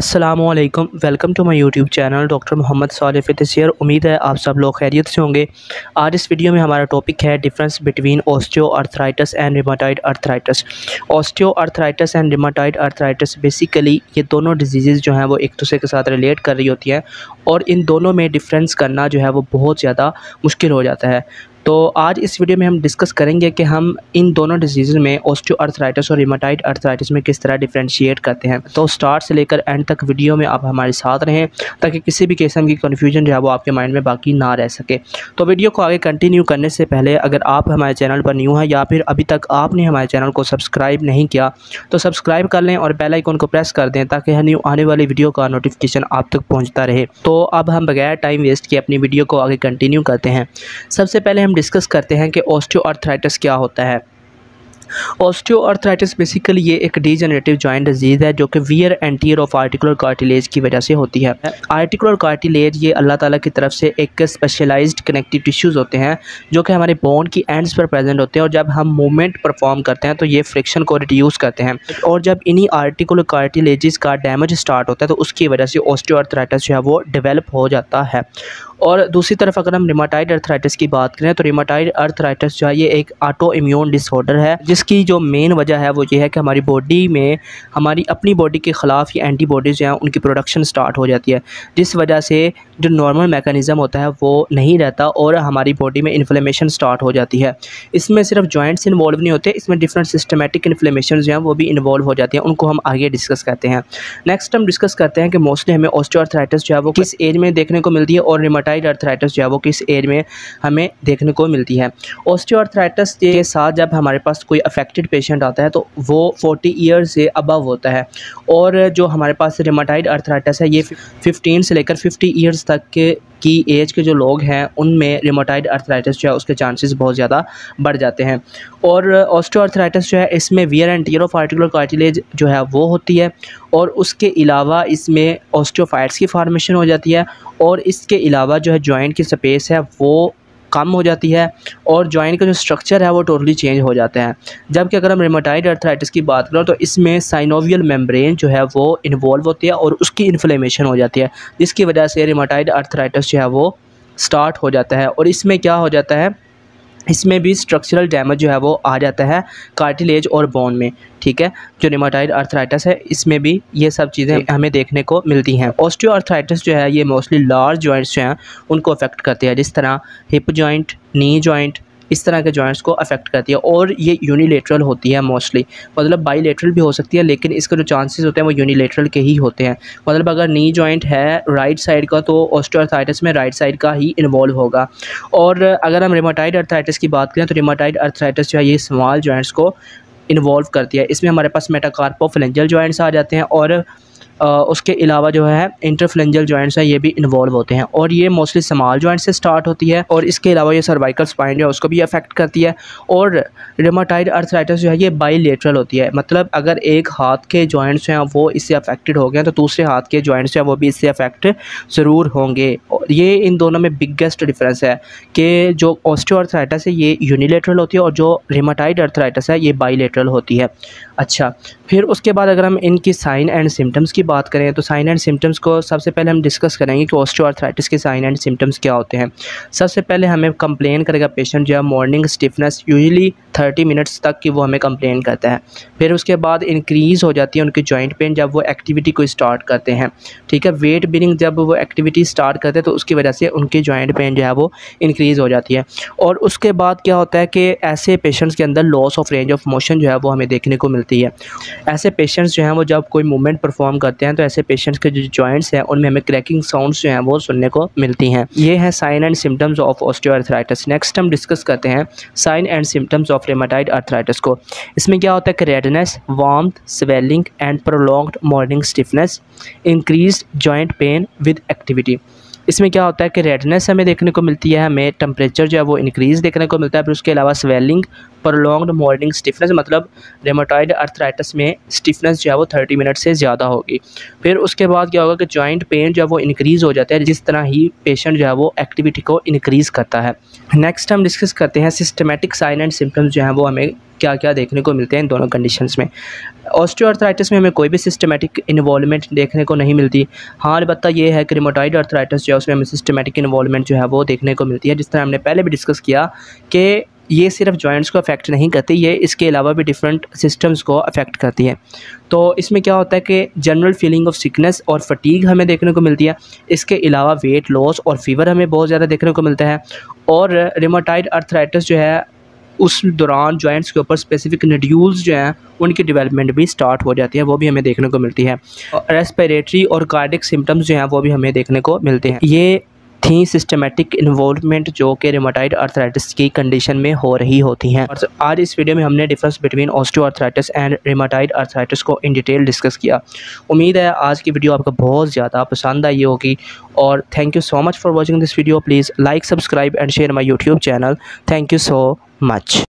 अस्सलामुअलैकुम, welcome to my YouTube channel doctor Mohammad Salif physician. उम्मीद है आप सब लोग खैरियत से होंगे। आज इस वीडियो में हमारा टॉपिक है difference between osteoarthritis and rheumatoid arthritis. Osteoarthritis and rheumatoid arthritis basically ये दोनों डिजीज़ जो हैं वो एक दूसरे के साथ रिलेट कर रही होती हैं और इन दोनों में डिफरेंस करना जो है वो बहुत ज़्यादा मुश्किल हो जाता है। तो आज इस वीडियो में हम डिस्कस करेंगे कि हम इन दोनों डिजीज़ में ऑस्टियोआर्थराइटिस और रिमेटॉइड आर्थराइटिस में किस तरह डिफरेंशिएट करते हैं। तो स्टार्ट से लेकर एंड तक वीडियो में आप हमारे साथ रहें ताकि किसी भी किस्म की कन्फ्यूजन जो है वो आपके माइंड में बाकी ना रह सके। तो वीडियो को आगे कंटिन्यू करने से पहले अगर आप हमारे चैनल पर न्यू हैं या फिर अभी तक आपने हमारे चैनल को सब्सक्राइब नहीं किया तो सब्सक्राइब कर लें और बेल आइकन को प्रेस कर दें ताकि न्यू आने वाली वीडियो का नोटिफिकेशन आप तक पहुँचता रहे। तो अब हम बगैर टाइम वेस्ट किए अपनी वीडियो को आगे कंटिन्यू करते हैं। सबसे पहले हम डिस्कस करते हैं कि ऑस्टियोआर्थराइटिस क्या होता है। ऑस्टियोआर्थराइटिस बेसिकली ये एक डीजेनरेटिव जॉइंट डिजीज़ है जो कि wear and tear of articular cartilage की वजह से होती है। आर्टिकुलर कार्टिलेज ये अल्लाह ताला की तरफ से एक स्पेशलाइज्ड कनेक्टिव टिश्यूज़ होते हैं जो कि हमारे बोन की एंड्स पर प्रेजेंट होते हैं और जब हम मूवमेंट परफॉर्म करते हैं तो ये फ्रिक्शन को रिड्यूस करते हैं और जब इन्हीं आर्टिकुलर कार्टिलेजेस का डैमेज स्टार्ट होता है तो उसकी वजह से ऑस्टियोआर्थराइटिस जो है वो डेवलप हो जाता है। और दूसरी तरफ अगर हम रिमेटॉइड आर्थराइटिस की बात करें तो रिमेटॉइड आर्थराइटिस जो है ये एक ऑटो इम्यून डिसऑर्डर है जिसकी जो मेन वजह है वो ये है कि हमारी बॉडी में हमारी अपनी बॉडी के ख़िलाफ़ ये एंटीबॉडीज़ जो हैं उनकी प्रोडक्शन स्टार्ट हो जाती है जिस वजह से जो नॉर्मल मैकेनिज़्म होता है वो नहीं रहता और हमारी बॉडी में इन्फ्लेमेशन स्टार्ट हो जाती है। इसमें सिर्फ जॉइंट्स इन्वॉल्व नहीं होते, इसमें डिफरेंट सिस्टमेटिक इन्फ्लेमेशन जो हैं वो भी इन्वॉल्व हो जाती हैं, उनको हम आगे डिस्कस करते हैं। नेक्स्ट हम डिस्कस करते हैं कि मोस्टली हमें ऑस्टियोआर्थराइटिस जो है वो किस एज में देखने को मिलती है और रिमेटॉइड आर्थराइटिस जो है वो किस एज में हमें देखने को मिलती है। ऑस्टियोआर्थराइटिस के साथ जब हमारे पास कोई अफेक्टेड पेशेंट आता है तो वो 40 ईयर्स से अबव होता है और जो हमारे पास रिमेटॉइड आर्थराइटिस है ये 15 से लेकर 50 ईयर्स तक की एज के जो लोग हैं उनमें रिमेटॉइड आर्थराइटिस जो है उसके चांसेस बहुत ज़्यादा बढ़ जाते हैं। और ऑस्टियोआर्थराइटिस जो है इसमें wear and tear of articular cartilage जो है वो होती है और उसके अलावा इसमें ऑस्टियोफाइट्स की फॉर्मेशन हो जाती है और इसके अलावा जो है जॉइंट की स्पेस है वो कम हो जाती है और जॉइंट का जो स्ट्रक्चर है वो टोटली चेंज हो जाता है। जबकि अगर हम रिमेटॉइड आर्थराइटिस की बात करें तो इसमें साइनोवियल मेम्ब्रेन जो है वो इन्वॉल्व होती है और उसकी इन्फ्लेमेशन हो जाती है जिसकी वजह से रिमेटॉइड आर्थराइटिस जो है वो स्टार्ट हो जाता है। और इसमें क्या हो जाता है, इसमें भी स्ट्रक्चरल डैमेज जो है वो आ जाता है कार्टिलेज और बोन में। ठीक है, जो रिमेटॉइड आर्थराइटिस है इसमें भी ये सब चीज़ें हमें देखने को मिलती हैं। ऑस्टियोआर्थराइटिस जो है ये मोस्टली लार्ज जॉइंट्स जो हैं उनको अफेक्ट करती है, जिस तरह हिप जॉइंट, नी जॉइंट, इस तरह के जॉइंट्स को अफेक्ट करती है और ये यूनिलेटरल होती है मोस्टली, मतलब बाईलेटरल भी हो सकती है लेकिन इसके जो चांसेस होते हैं वो यूनिलेटरल के ही होते हैं। मतलब अगर नी जॉइंट है राइट साइड का तो ऑस्टियोआर्थराइटिस में राइट साइड का ही इन्वॉल्व होगा। और अगर हम रिमेटॉइड आर्थराइटिस की बात करें तो रिमेटॉइड आर्थराइटिस जो है ये स्मॉल जॉइंट्स को इन्वॉल्व करती है। इसमें हमारे पास मेटाकार्पोफेलेंजियल जॉइंट्स आ जाते हैं और उसके अलावा जो है इंटरफ्लेंजियल जॉइंट्स हैं ये भी इन्वॉल्व होते हैं और ये मोस्टली स्मॉल जॉइंट से स्टार्ट होती है और इसके अलावा ये सर्वाइकल स्पाइन जो है उसको भी अफेक्ट करती है। और रिमेटॉइड आर्थराइटिस जो है ये बाईलेटरल होती है, मतलब अगर एक हाथ के जॉइंट्स हैं वो इससे अफेक्टेड हो गए तो दूसरे हाथ के जॉइंट्स हैं वो भी इससे अफेक्ट ज़रूर होंगे। ये इन दोनों में बिगेस्ट डिफरेंस है कि जो ऑस्टियोआर्थराइटिस है ये यूनिलेटरल होती है और जो रिमेटॉइड आर्थराइटिस है ये बाईलेटरल होती है। अच्छा, फिर उसके बाद अगर हम इनकी साइन एंड सिम्टम्स की बात करें तो साइन एंड सिम्टम्स को सबसे पहले हम डिस्कस करेंगे कि ऑस्टियोआर्थराइटिस के साइन एंड सिम्टम्स क्या होते हैं। सबसे पहले हमें कंप्लेन करेगा पेशेंट जो है मॉर्निंग स्टिफनेस, यूजुअली 30 मिनट्स तक की वो हमें कंप्लेन करता है। फिर उसके बाद इंक्रीज़ हो जाती है उनकी जॉइंट पेन जब वो एक्टिविटी को स्टार्ट करते हैं। ठीक है, वेट बेयरिंग जब वो एक्टिविटी स्टार्ट करते हैं तो उसकी वजह से उनकी जॉइंट पेन जो है वो इंक्रीज़ हो जाती है। और उसके बाद क्या होता है कि ऐसे पेशेंट्स के अंदर loss of range of motion जो है वो हमें देखने को मिलती है। ऐसे पेशेंट्स जो हैं वो जब कोई मूवमेंट परफॉर्म करते हैं तो ऐसे पेशेंट्स के जो जॉइंट्स हैं उनमें हमें क्रैकिंग साउंड्स जो हैं वो सुनने को मिलती हैं। ये है sign and symptoms of osteoarthritis. Next हम डिस्कस करते हैं sign and symptoms of rheumatoid arthritis को। इसमें क्या होता है कि redness, warmth, swelling and prolonged morning stiffness, increased joint pain with activity. इसमें क्या होता है कि रेडनेस हमें देखने को मिलती है, हमें टेम्परेचर जो है वो इंक्रीज़ देखने को मिलता है, फिर उसके अलावा स्वेलिंग, प्रोलॉन्ग्ड मॉर्निंग स्टिफनेस, मतलब रेमेटॉइड अर्थराइटिस में स्टिफनेस जो है वो 30 मिनट से ज़्यादा होगी। फिर उसके बाद क्या होगा कि जॉइंट पेन जो है वो इंक्रीज़ हो जाता है, जिस तरह ही पेशेंट जो है वो एक्टिविटी को इंक्रीज़ करता है। नेक्स्ट हम डिस्कस करते हैं सिस्टमेटिक साइन एंड सिम्टम्स जो हैं वो हमें क्या क्या देखने को मिलते हैं इन दोनों कंडीशंस में। ऑस्टियोआर्थराइटिस में हमें कोई भी सिस्टमेटिक इन्वॉल्वमेंट देखने को नहीं मिलती। हाँ, अलबत्ता ये है कि रिमेटॉइड अर्थराइटिस जो है उसमें हमें सिस्टमेटिक इन्वॉल्वमेंट जो है वो देखने को मिलती है, जिस तरह हमने पहले भी डिस्कस किया कि ये सिर्फ जॉइंट्स को अफेक्ट नहीं करती, ये इसके अलावा भी डिफरेंट सिस्टम्स को अफेक्ट करती है। तो इसमें क्या होता है कि जनरल फीलिंग ऑफ सिकनेस और फटीग हमें देखने को मिलती है। इसके अलावा वेट लॉस और फीवर हमें बहुत ज़्यादा देखने को मिलता है। और रिमेटॉइड अर्थराइटिस जो है उस दौरान जॉइंट्स के ऊपर स्पेसिफिक नोड्यूल्स जो हैं उनकी डेवलपमेंट भी स्टार्ट हो जाती है, वो भी हमें देखने को मिलती है। रेस्पिरेटरी और कार्डिक सिम्टम्स जो हैं वो भी हमें देखने को मिलते हैं। ये थी सिस्टमेटिक इन्वॉल्वमेंट जो कि रिमेटॉइड अर्थराइटिस की कंडीशन में हो रही होती हैं। और आज इस वीडियो में हमने difference between osteoarthritis and rheumatoid arthritis को इन डिटेल डिस्कस किया। उम्मीद है आज की वीडियो आपको बहुत ज़्यादा पसंद आई होगी। और thank you so much for watching this video. Please like, subscribe and share my YouTube channel. Thank you so much.